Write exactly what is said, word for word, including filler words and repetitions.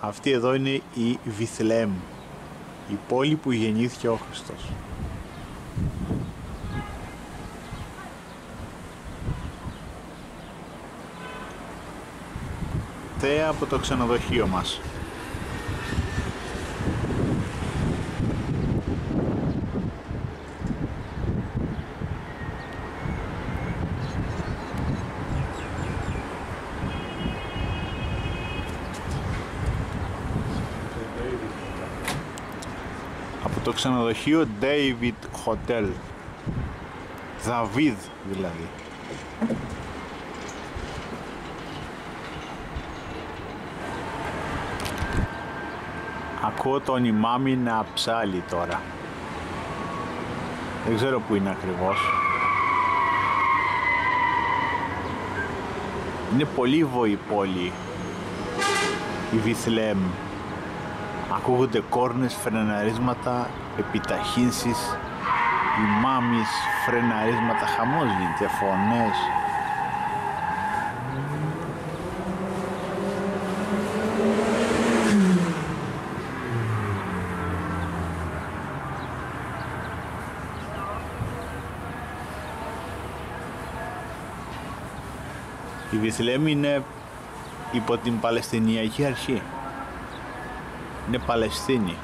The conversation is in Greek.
Αυτή εδώ είναι η Βιθλεέμ, η πόλη που γεννήθηκε ο Χριστός. Θέα από το ξενοδοχείο μας. Από το ξενοδοχείο David Hotel, Δαβίδ δηλαδή. Ακούω τον ημάμι να ψάλει τώρα. Δεν ξέρω που είναι ακριβώς. Είναι πολύβοη η πόλη, η Βιθλεέμ. Ακούγονται κόρνες, φρεναρίσματα, επιταχύνσεις, ημάμις, φρεναρίσματα, χαμός γίνεται, φωνές. Η Βιθλεέμ είναι υπό την Παλαιστινιακή Αρχή. Είναι Παλαιστίνη.